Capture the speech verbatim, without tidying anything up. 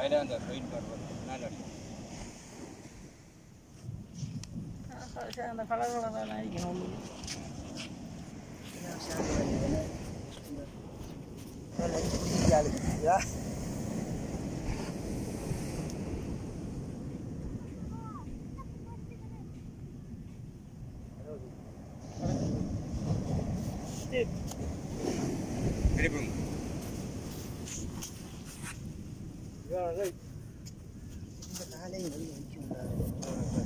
அதில் அந்த பெயிண்ட் பண்ணுறது நான் அடிக்கும் அந்த கலர் கலர் தான் அடிக்கணும் திருப்புங்க இந்த நாளையும் வந்து